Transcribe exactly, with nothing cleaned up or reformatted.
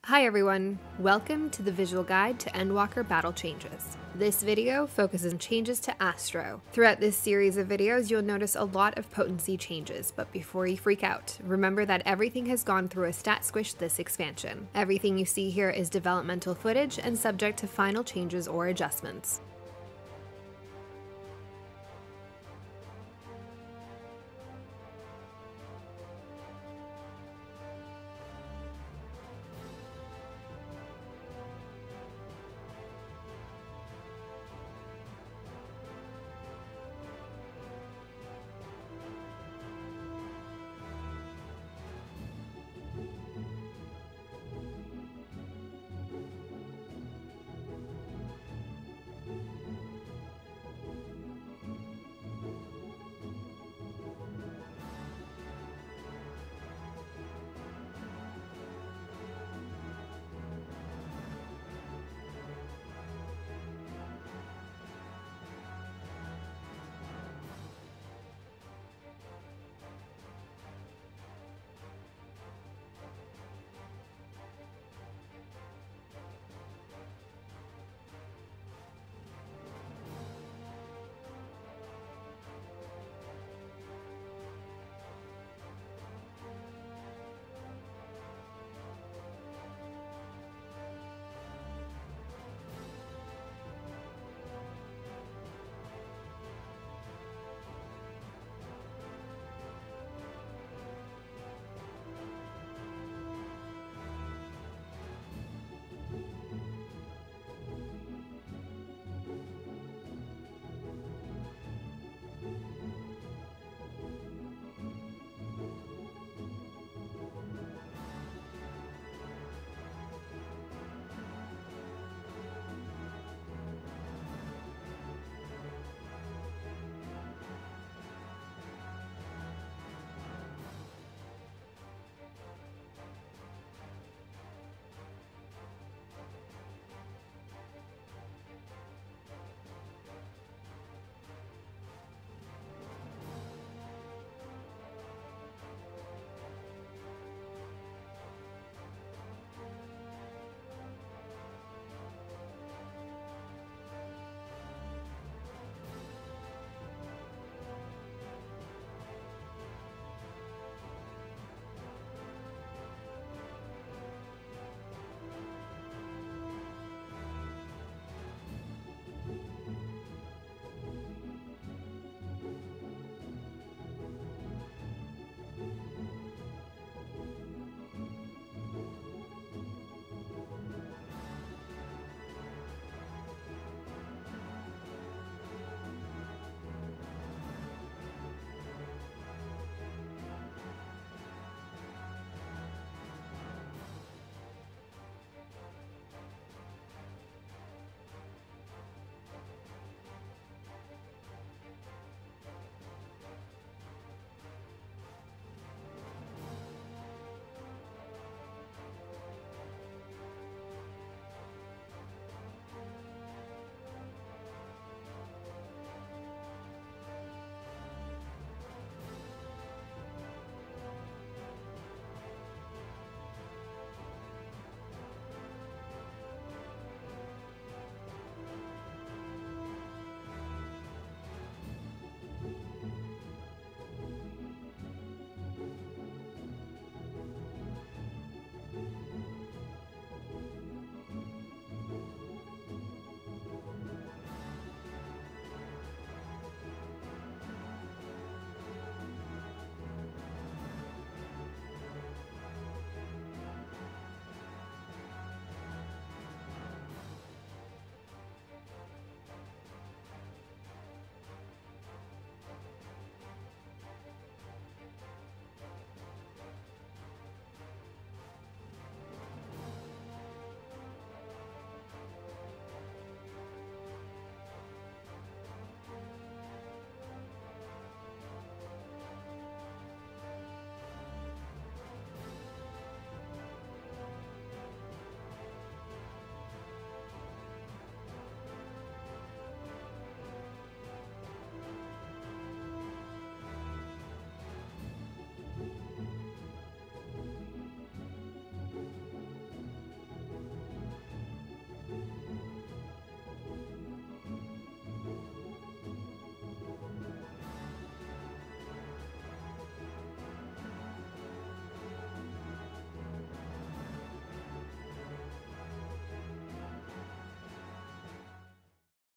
Hi everyone, welcome to the visual guide to Endwalker battle changes. This video focuses on changes to Astro. Throughout this series of videos, you'll notice a lot of potency changes, but before you freak out, remember that everything has gone through a stat squish this expansion. Everything you see here is developmental footage and subject to final changes or adjustments.